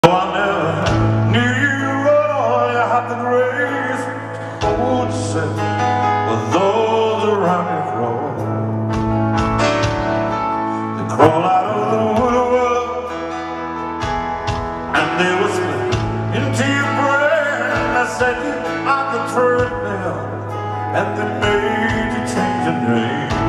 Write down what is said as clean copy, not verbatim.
Oh, I never knew you all. You had the grace to hold yourself with those around you crawl. They crawl out of the woodwork and they whisper into your brain. They said you on the treadmill and they made you change your name.